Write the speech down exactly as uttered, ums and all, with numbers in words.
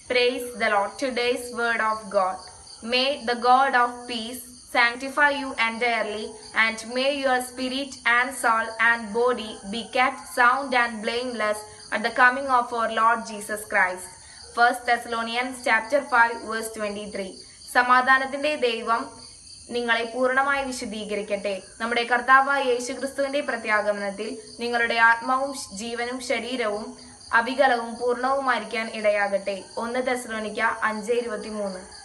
Praise the Lord. Today's word of God. May the God of peace sanctify you entirely, and may your spirit and soul and body be kept sound and blameless at the coming of our Lord Jesus Christ. First Thessalonians chapter five verse twenty-three. സമാധാനത്തിന്റെ ദൈവം നിങ്ങളെ പൂർണ്ണമായി വിശദീകരിക്കട്ടെ. നമ്മുടെ കർത്താവായ യേശുക്രിസ്തുവിന്റെ പ്രത്യാഗമനത്തിൽ നിങ്ങളുടെ ആത്മാവും ജീവനും ശരീരവും അവികലവും പൂർണ്ണവുമായിരിക്കാൻ ഇടയാകട്ടെ. ഒന്ന് തെസ്സലോനിക്ക അഞ്ച് ഇരുപത്തി മൂന്ന്.